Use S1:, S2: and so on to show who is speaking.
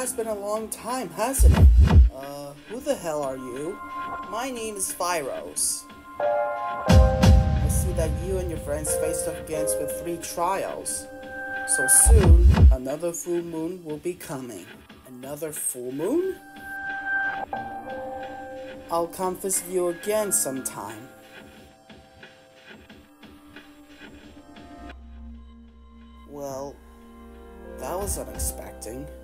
S1: has been a long time, hasn't it? Who the hell are you? My name is PHAROS. I see that you and your friends faced off against with 3 trials. So soon, another full moon will be coming. Another full moon? I'll come visit you again sometime. Well, that was unexpected.